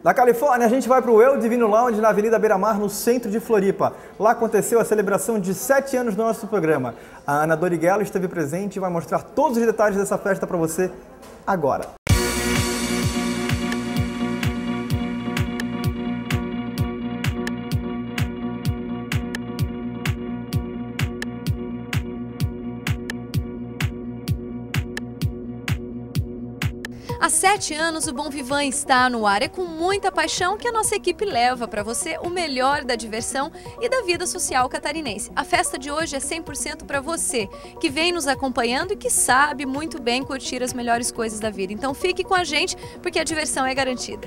Da Califórnia, a gente vai para o El Divino Lounge, na Avenida Beira-Mar, no centro de Floripa. Lá aconteceu a celebração de 7 anos do nosso programa. A Ana Doriguelo esteve presente e vai mostrar todos os detalhes dessa festa para você agora. Há 7 anos, o Bom Vivan está no ar. É com muita paixão que a nossa equipe leva para você o melhor da diversão e da vida social catarinense. A festa de hoje é 100% para você, que vem nos acompanhando e que sabe muito bem curtir as melhores coisas da vida. Então fique com a gente, porque a diversão é garantida.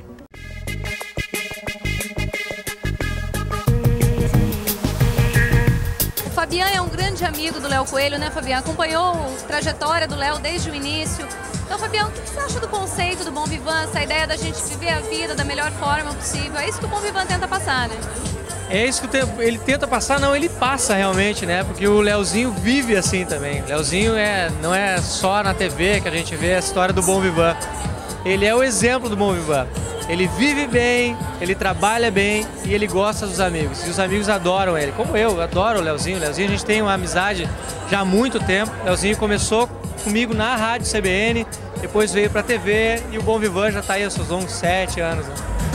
O Fabian é um grande amigo do Léo Coelho, né, Fabian? Acompanhou a trajetória do Léo desde o início. Então, Fabiano, o que você acha do conceito do Bom Vivan, essa ideia da gente viver a vida da melhor forma possível? É isso que o Bom Vivan tenta passar, né? É isso que ele tenta passar, não, ele passa realmente, né? Porque o Léozinho vive assim também. O Léozinho não é só na TV que a gente vê a história do Bom Vivan. Ele é o exemplo do Bom Vivan. Ele vive bem, ele trabalha bem e ele gosta dos amigos. E os amigos adoram ele, como eu adoro o Léozinho. O Léozinho, a gente tem uma amizade já há muito tempo. O Léozinho começou comigo na Rádio CBN, depois veio para a TV e o Bom Vivan já está aí há seus longos 7 anos. Né?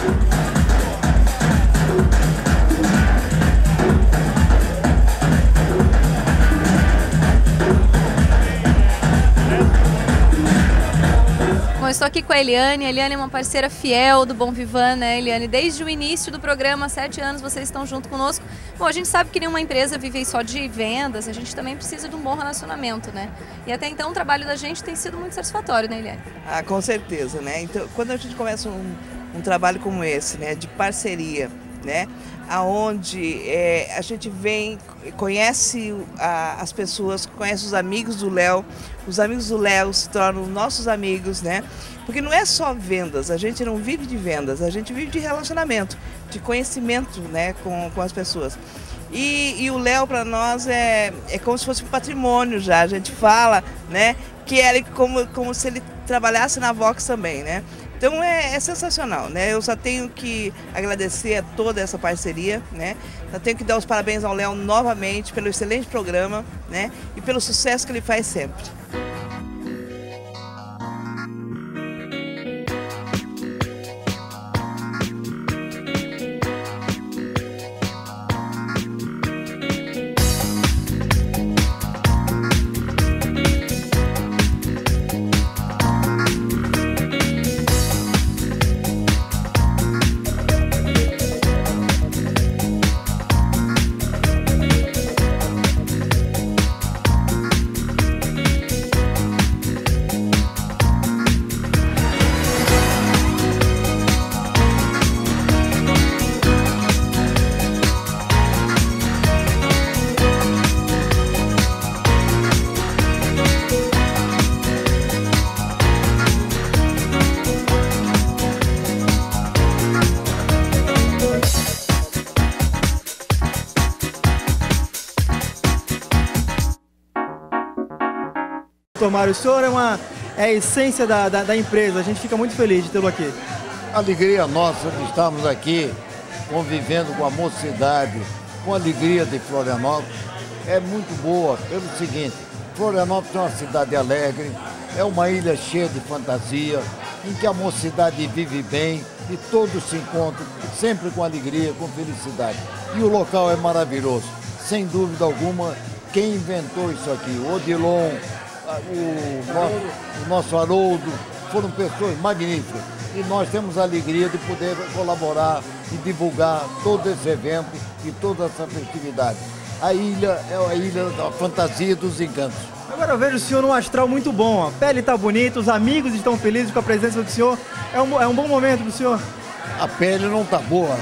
Bom, eu estou aqui com a Eliane. A Eliane é uma parceira fiel do Bom Vivan, né, Eliane? Desde o início do programa, há 7 anos, vocês estão junto conosco. Bom, a gente sabe que nenhuma empresa vive só de vendas, a gente também precisa de um bom relacionamento, né? E até então o trabalho da gente tem sido muito satisfatório, né, Eliane? Ah, com certeza, né? Então, quando a gente começa um trabalho como esse, né, de parceria, né, aonde a gente vem, conhece as pessoas, conhece os amigos do Léo se tornam nossos amigos, né? Porque não é só vendas, a gente não vive de vendas, a gente vive de relacionamento, de conhecimento, né, com as pessoas. E o Léo para nós é como se fosse um patrimônio já, a gente fala, né, que é como se ele trabalhasse na Vox também, né? Então é sensacional, né? Eu só tenho que agradecer a toda essa parceria, né? Eu tenho que dar os parabéns ao Léo novamente pelo excelente programa, né? E pelo sucesso que ele faz sempre. Mário, o senhor é a essência da empresa, a gente fica muito feliz de tê-lo aqui. Alegria nossa de estarmos aqui convivendo com a mocidade, com a alegria de Florianópolis, é muito boa pelo seguinte: Florianópolis é uma cidade alegre, é uma ilha cheia de fantasia, em que a mocidade vive bem e todos se encontram sempre com alegria, com felicidade. E o local é maravilhoso, sem dúvida alguma. Quem inventou isso aqui, o Odilon, o nosso Haroldo, foram pessoas magníficas e nós temos a alegria de poder colaborar e divulgar todo esse evento e toda essa festividade. A ilha é a ilha da fantasia e dos encantos. Agora eu vejo o senhor num astral muito bom, a pele está bonita, os amigos estão felizes com a presença do senhor, é um bom momento para o senhor. A pele não tá boa,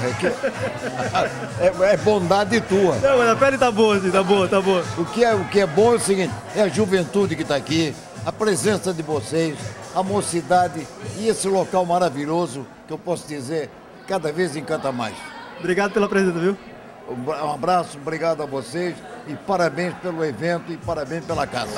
é bondade tua. Não, mas a pele tá boa, sim, tá boa. O que é bom é o seguinte, é a juventude que está aqui, a presença de vocês, a mocidade e esse local maravilhoso, que eu posso dizer, cada vez encanta mais. Obrigado pela presença, viu? Um abraço, obrigado a vocês e parabéns pelo evento e parabéns pela casa.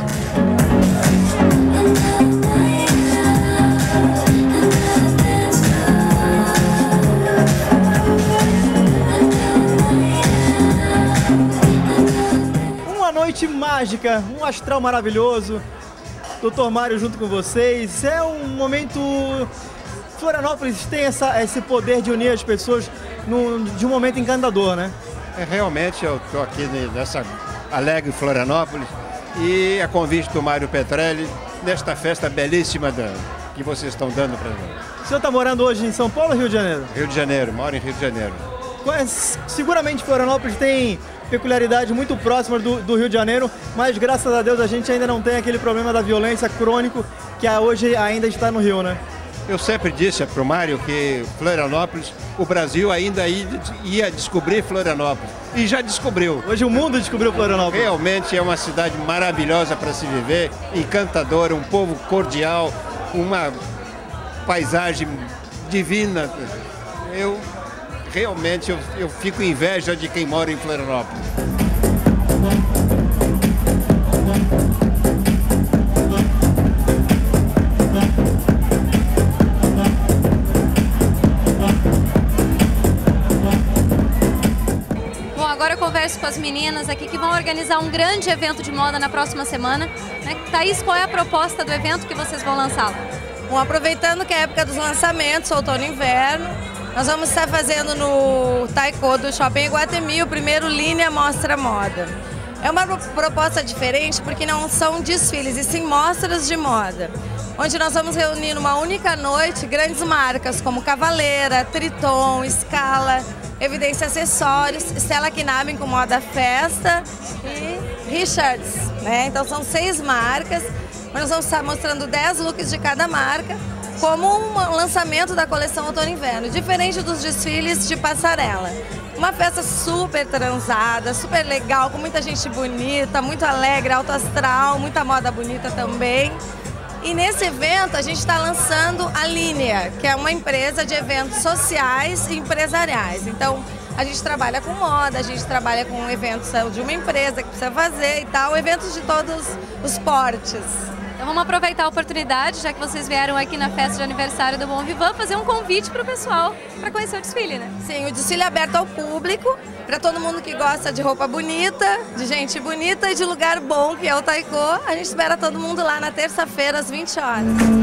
mágica, um astral maravilhoso. Dr. Mário junto com vocês. É um momento... Florianópolis tem esse poder de unir as pessoas de um momento encantador, né? Realmente eu estou aqui nessa alegre Florianópolis e a convite do Mário Petrelli nesta festa belíssima que vocês estão dando para nós. O senhor está morando hoje em São Paulo ou Rio de Janeiro? Rio de Janeiro, moro em Rio de Janeiro. Seguramente Florianópolis tem peculiaridade muito próxima do Rio de Janeiro, mas graças a Deus a gente ainda não tem aquele problema da violência crônico que hoje ainda está no Rio, né? Eu sempre disse para o Mário que Florianópolis, o Brasil ainda ia descobrir Florianópolis. E já descobriu. Hoje o mundo descobriu Florianópolis. Realmente é uma cidade maravilhosa para se viver, encantadora, um povo cordial, uma paisagem divina. Realmente eu fico inveja de quem mora em Florianópolis. Bom, agora eu converso com as meninas aqui que vão organizar um grande evento de moda na próxima semana, né? Thaís, qual é a proposta do evento que vocês vão lançar? Bom, aproveitando que é a época dos lançamentos, outono e inverno, nós vamos estar fazendo no Taiko do Shopping Iguatemi o primeiro Linea Mostra Moda. É uma proposta diferente porque não são desfiles, e sim mostras de moda, onde nós vamos reunir numa única noite grandes marcas como Cavaleira, Triton, Scala, Evidência Acessórios, Stella Knabben com moda festa e Richards, né? Então são 6 marcas, nós vamos estar mostrando 10 looks de cada marca, como um lançamento da coleção outono e inverno, diferente dos desfiles de passarela. Uma festa super transada, super legal, com muita gente bonita, muito alegre, alto astral, muita moda bonita também. E nesse evento a gente está lançando a Linea, que é uma empresa de eventos sociais e empresariais. Então a gente trabalha com moda, a gente trabalha com eventos de uma empresa que precisa fazer e tal, eventos de todos os portes. Então vamos aproveitar a oportunidade, já que vocês vieram aqui na festa de aniversário do Bom Vivan, fazer um convite para o pessoal para conhecer o desfile, né? Sim, o desfile é aberto ao público, para todo mundo que gosta de roupa bonita, de gente bonita e de lugar bom, que é o Taiko. A gente espera todo mundo lá na terça-feira, às 20 horas.